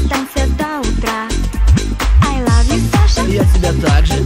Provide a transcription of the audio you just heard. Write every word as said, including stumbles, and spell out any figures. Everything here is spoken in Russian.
танцует до утра. I love you, Саша. Я тебя также